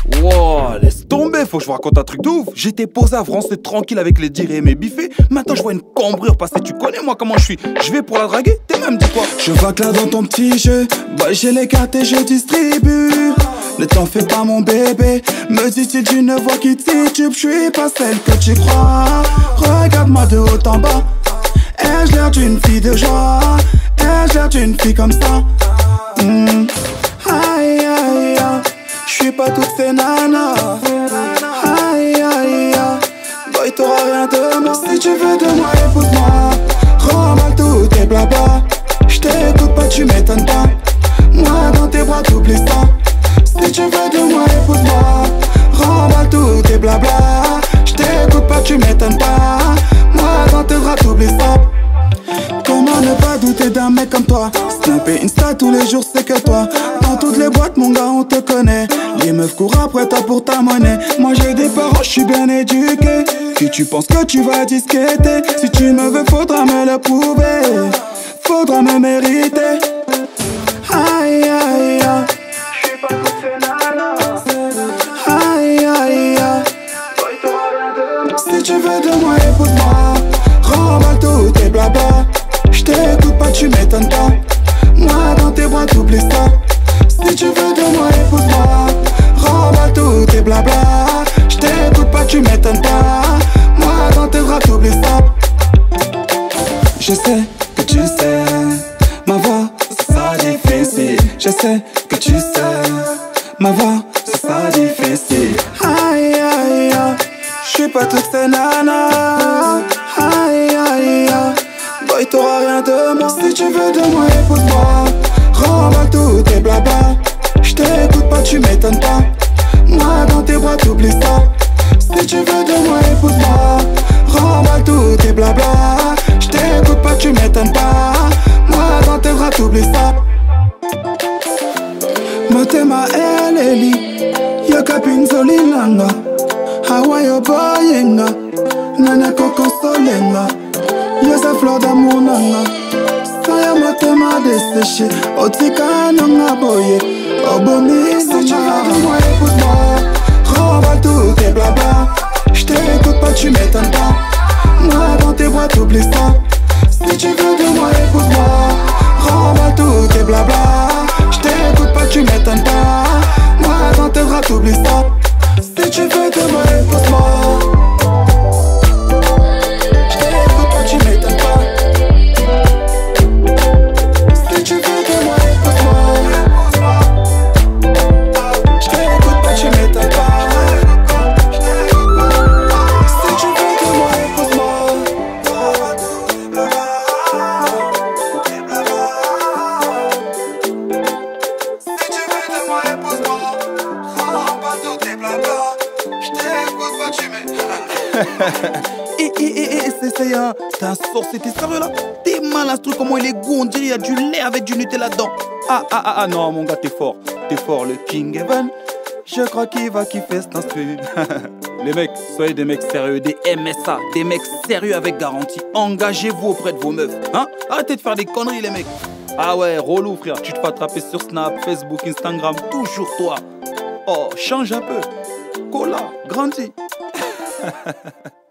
Wow, laisse tomber, faut que je vous raconte un truc de ouf. J'étais posé à France, tranquille avec les dires et mes biffés. Maintenant je vois une cambrure passer, tu connais moi comment je suis. Je vais pour la draguer, t'es même dit quoi? Je vois que là dans ton petit jeu, boy j'ai les cartes et je distribue. Ne t'en fais pas mon bébé, me dit-il d'une voix qui titube. Je suis pas celle que tu crois, regarde-moi de haut en bas. Ai-je l'air d'une fille de joie? Ai-je l'air d'une fille comme ça? Aïe aïe aïe, j'suis pas toutes ces nanas. Aïe aïe aïe, boy t'auras rien de moi. Si tu veux de moi, écoute-moi. Remballe tout tes blabla. J't'écoute pas, tu m'étonnes pas. Moi dans tes bras t'oublies ça. Si tu veux de moi, écoute-moi. Remballe tout tes blabla. J't'écoute pas, tu m'étonnes pas. Moi dans tes bras t'oublies ça. Comment ne pas douter d'un mec comme toi? Snap et Insta tous les jours c'est que toi. Dans toutes les boîtes mon gars on te connaît. Les meufs courent après toi pour ta monnaie. Moi j'ai des parents, je suis bien éduqué. Qui tu penses que tu vas disqueter? Si tu me veux faudra me le prouver. Faudra me mériter. Aïe aïe aïe, j'suis pas toutes ces nanas. Aïe aïe aïe, boy t'auras rien de moi. Si tu veux de moi écoute-moi. Remballe tout tes blabla. J't'écoute pas, tu m'étonnes pas. Moi dans tes bras t'oublies ça. Si tu veux de moi, écoute-moi. Remballe tout tes blabla. J't'écoute pas, tu m'étonnes pas. Moi dans tes bras t'oublies ça. Je sais que tu sais, ma voix c'est ça difficile. Je sais que tu sais, ma voix c'est ça difficile. Aïe aïe aïe, j'suis pas toutes ces nanas. Aïe aïe aïe, boy t'auras rien de moi. Si tu veux de moi, écoute-moi. Remballe tout tes blabla. J't'écoute pas, tu m'étonnes pas. Moi dans tes bras t'oublies ça. Si tu veux de moi, écoute-moi. Remballe tout tes blabla. J't'écoute pas, tu m'étonnes pas. Moi dans tes bras t'oublies ça. Motema eleli Yoka pinzoli nanga Hawaii boyenga Nana koko solenga Yosa fleur d'amour nanga Saya motema desséché Otika nanga boye Obomi si tu veux de moi écoute-moi. Remballe tout tes blabla. J't'écoute pas, tu m'étonnes pas. Moi dans tes bras t'oublies ça. Si tu veux de moi écoute-moi. Remballe tout tes blabla. J't'écoute pas, tu m'étonnes pas. Moi dans tes bras t'oublies ça. Si tu veux de moi écoute-moi. J't'écoute pas, tu m'étonnes pas. Si tu veux de moi écoute-moi. J't'écoute pas, tu m'étonnes pas. Si tu veux de moi écoute-moi. Si tu veux de moi écoute-moi. Remballe tout tes blabla. J't'écoute pas, tu m'étonnes. C'est un... T'es un sorcier, t'es sérieux là? T'es malin ce truc, comment il est goût, on dirait il y a du lait avec du Nutella dedans. Ah non mon gars t'es fort le King Evan. Je crois qu'il va kiffer cet instru. Les mecs, soyez des mecs sérieux, des MSA, des mecs sérieux avec garantie. Engagez-vous auprès de vos meufs, hein? Arrêtez de faire des conneries les mecs. Ah ouais, relou frère, tu te fais attraper sur Snap, Facebook, Instagram, toujours toi. Oh, change un peu. Cola, grandis.